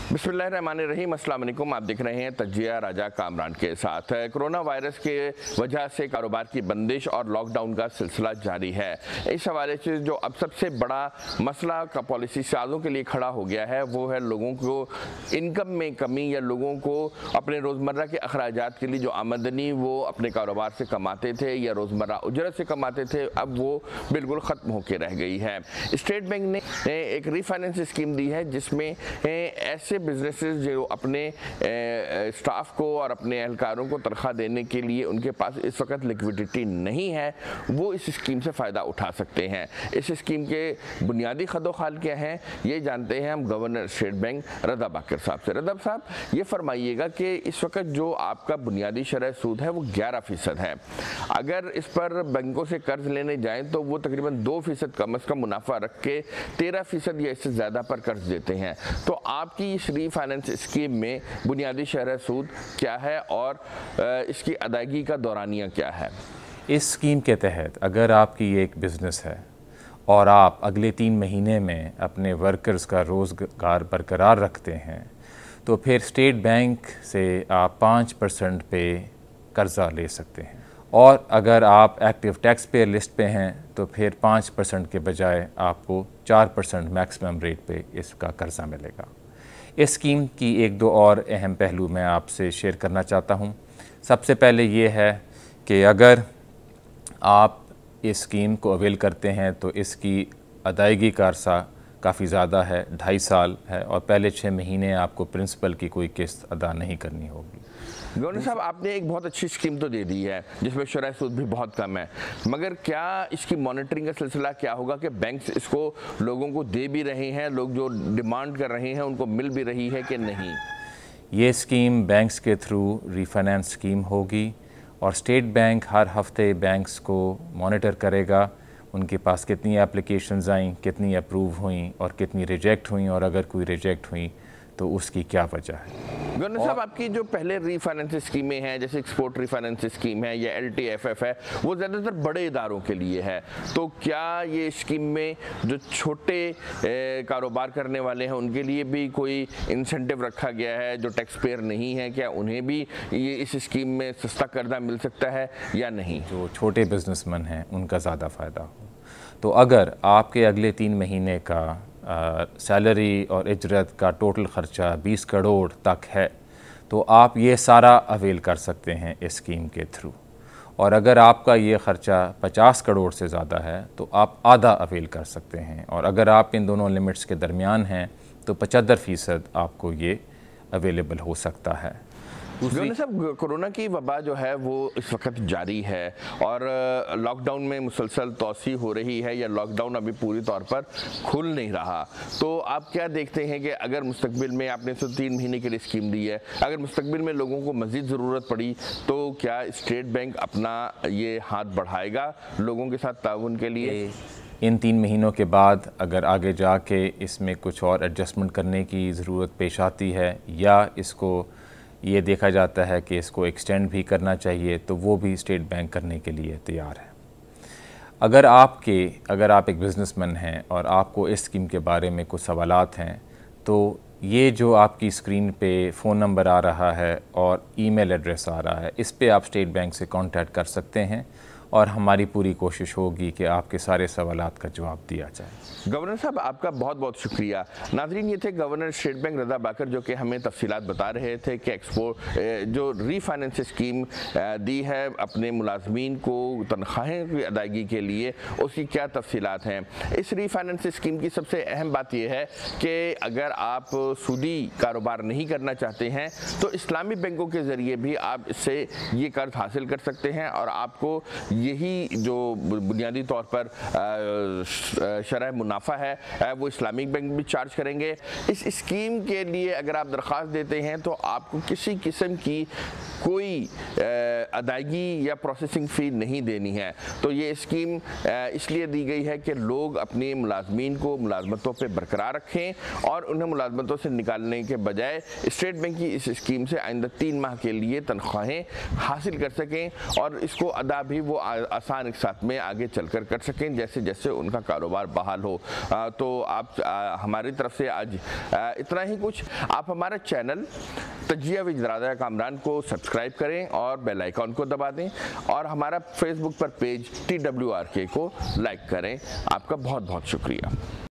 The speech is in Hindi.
बिस्मिल्लाहिर्रहमानिर्रहीम, अस्सलाम वालेकुम। आप देख रहे हैं तज्जिया राजा कामरान के साथ। कोरोना वायरस के वजह से कारोबार की बंदिश और लॉकडाउन का सिलसिला जारी है। इस हवाले से जो अब सबसे बड़ा मसला का पॉलिसी सालों के लिए खड़ा हो गया है वो है लोगों को इनकम में कमी या लोगों को अपने रोज़मर्रा के अखराजात के लिए जो आमदनी वो अपने कारोबार से कमाते थे या रोज़मर्रा उजरत से कमाते थे, अब वो बिल्कुल ख़त्म होकर रह गई है। स्टेट बैंक ने एक रीफाइनेंस स्कीम दी है जिसमें ऐसे बिजनेसेस जो अपने स्टाफ को और अपने एहलकारों को तनख्वाह देने के लिए उनके पास इस वक्त लिक्विडिटी नहीं है, वो इस स्कीम से फ़ायदा उठा सकते हैं। इस स्कीम के बुनियादी खदोखाल क्या हैं ये जानते हैं हम governor state bank Raza Baqir साहब से। रज़ा साहब, ये फरमाइएगा कि इस वक्त जो आपका बुनियादी शरह सूद है वो 11% है। अगर इस पर बैंकों से कर्ज लेने जाएँ तो वो तकरीबन 2% कम अज़ कम मुनाफा रख के 13% या इससे ज़्यादा पर कर्ज देते हैं। तो आपकी इस रीफाइनेंस स्कीम में बुनियादी शरह सूद क्या है और इसकी अदायगी का दौरानिया क्या है? इस स्कीम के तहत अगर आपकी एक बिज़नेस है और आप अगले 3 महीने में अपने वर्कर्स का रोज़गार बरकरार रखते हैं तो फिर स्टेट बैंक से आप 5% पे कर्ज़ा ले सकते हैं, और अगर आप एक्टिव टैक्स पेयर लिस्ट पे हैं तो फिर 5% के बजाय आपको 4% मैक्सिमम रेट पे इसका कर्ज़ा मिलेगा। इस स्कीम की एक दो और अहम पहलू मैं आपसे शेयर करना चाहता हूँ। सबसे पहले ये है कि अगर आप इस स्कीम को अवेल करते हैं तो इसकी अदायगी का अरसा काफ़ी ज़्यादा है, 2.5 साल है, और पहले 6 महीने आपको प्रिंसिपल की कोई किस्त अदा नहीं करनी होगी। गवर्नर साहब, आपने एक बहुत अच्छी स्कीम तो दे दी है जिसमें शरह सूद भी बहुत कम है, मगर क्या इसकी मॉनिटरिंग का सिलसिला क्या होगा कि बैंक्स इसको लोगों को दे भी रहे हैं, लोग जो डिमांड कर रहे हैं उनको मिल भी रही है कि नहीं? ये स्कीम बैंक्स के थ्रू रीफाइनेंस स्कीम होगी और स्टेट बैंक हर हफ्ते बैंक्स को मॉनिटर करेगा, उनके पास कितनी एप्लीकेशंस आईं, कितनी अप्रूव हुई और कितनी रिजेक्ट हुई, और अगर कोई रिजेक्ट हुई तो उसकी क्या वजह है। गवर्नर साहब, आपकी जो पहले रीफाइनेंस स्कीमें हैं जैसे एक्सपोर्ट रीफाइनेंस स्कीम है या LTFF है, वो ज़्यादातर बड़े इदारों के लिए है, तो क्या ये स्कीम में जो छोटे कारोबार करने वाले हैं उनके लिए भी कोई इंसेंटिव रखा गया है जो टैक्स पेयर नहीं है, क्या उन्हें भी ये इस स्कीम में सस्ता कर्जा मिल सकता है या नहीं? जो छोटे बिजनेसमैन हैं उनका ज़्यादा फ़ायदा हो, तो अगर आपके अगले 3 महीने का सैलरी और इजरत का टोटल ख़र्चा 20 करोड़ तक है तो आप ये सारा अवेल कर सकते हैं इस स्कीम के थ्रू, और अगर आपका ये ख़र्चा 50 करोड़ से ज़्यादा है तो आप आधा अवेल कर सकते हैं, और अगर आप इन दोनों लिमिट्स के दरमियान हैं तो 75% आपको ये अवेलेबल हो सकता है। गवर्नर साहब, कोरोना की वबा जो है वो इस वक्त जारी है और लॉकडाउन में मुसलसल तोसी हो रही है या लॉकडाउन अभी पूरी तौर पर खुल नहीं रहा, तो आप क्या देखते हैं कि अगर मुस्तकबिल में आपने तो 3 महीने के लिए स्कीम दी है, अगर मुस्तकबिल में लोगों को मज़ीद ज़रूरत पड़ी तो क्या स्टेट बैंक अपना ये हाथ बढ़ाएगा लोगों के साथ ताउन के लिए? इन 3 महीनों के बाद अगर आगे जाके इसमें कुछ और एडजस्टमेंट करने की ज़रूरत पेश आती है या इसको ये देखा जाता है कि इसको एक्सटेंड भी करना चाहिए तो वो भी स्टेट बैंक करने के लिए तैयार है। अगर आप एक बिज़नेसमैन हैं और आपको इस स्कीम के बारे में कुछ सवालात हैं तो ये जो आपकी स्क्रीन पे फ़ोन नंबर आ रहा है और ईमेल एड्रेस आ रहा है, इस पे आप स्टेट बैंक से कांटेक्ट कर सकते हैं और हमारी पूरी कोशिश होगी कि आपके सारे सवालात का जवाब दिया जाए। गवर्नर साहब, आपका बहुत बहुत शुक्रिया। नाज़रीन, ये थे governor state bank Raza Baqir जो कि हमें तफसीलात बता रहे थे कि एक्सपोर्ट जो रीफाइनेंस स्कीम दी है अपने मुलाजमीन को तनख्वाहें की अदायगी के लिए, उसकी क्या तफसीलात हैं। इस रीफाइनेंस स्कीम की सबसे अहम बात यह है कि अगर आप सूदी कारोबार नहीं करना चाहते हैं तो इस्लामी बैंकों के ज़रिए भी आप इससे ये कर्ज हासिल कर सकते हैं और आपको यही जो बुनियादी तौर पर शरह मुनाफा है वो इस्लामिक बैंक भी चार्ज करेंगे। इस स्कीम के लिए अगर आप दरख्वास्त देते हैं तो आपको किसी किस्म की कोई अदायगी या प्रोसेसिंग फ़ी नहीं देनी है। तो ये स्कीम इसलिए दी गई है कि लोग अपने मुलाजमीन को मुलाजमतों पर बरकरार रखें और उन्हें मुलाजमतों से निकालने के बजाय स्टेट बैंक की इस स्कीम से आइंदा 3 माह के लिए तनख्वाहें हासिल कर सकें और इसको अदा भी वो आसान के साथ में आगे चलकर कर सकें जैसे जैसे उनका कारोबार बहाल हो। तो आप हमारी तरफ से आज इतना ही कुछ। आप हमारा चैनल तज्जिया विद रेज़ा कामरान को सब्सक्राइब करें और बेल आइकॉन को दबा दें और हमारा फेसबुक पर पेज TWRK को लाइक करें। आपका बहुत बहुत शुक्रिया।